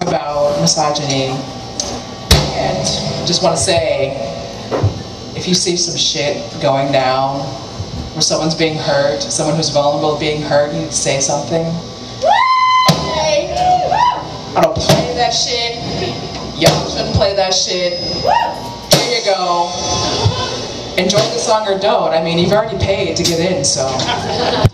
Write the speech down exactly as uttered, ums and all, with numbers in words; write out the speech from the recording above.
about misogyny, and just want to say, if you see some shit going down, where someone's being hurt, someone who's vulnerable being hurt, you need to say something. Okay? I don't play that shit. Y'all shouldn't play that shit. Here you go. Enjoy the song or don't. I mean, you've already paid to get in, so.